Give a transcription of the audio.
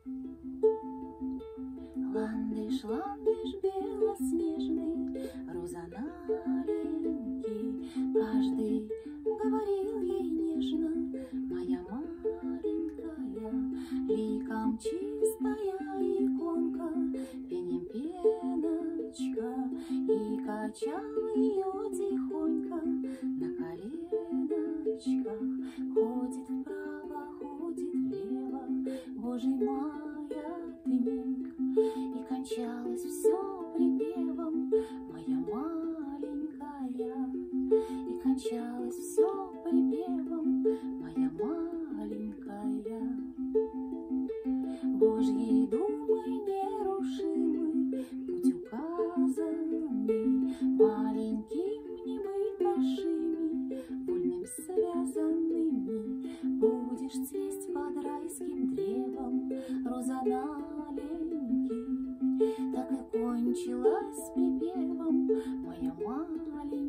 Ландыш, ландыш белоснежный, роза маленький, каждый говорил ей нежно: моя маленькая, ликом чистая иконка, пенем пеночка, и качал ее тихонько на коленочках. Ходит вправо, ходит влево, Божий маятник, и кончалось все припевом: моя маленькая, и кончалось все припевом: моя маленькая. Божьей думой нерушимый путь указанный, маленьким не быть большими, вольным связанными. Будешь цвесть под райским древом, роза маленький. Так и кончилась припевом: моя маленькая.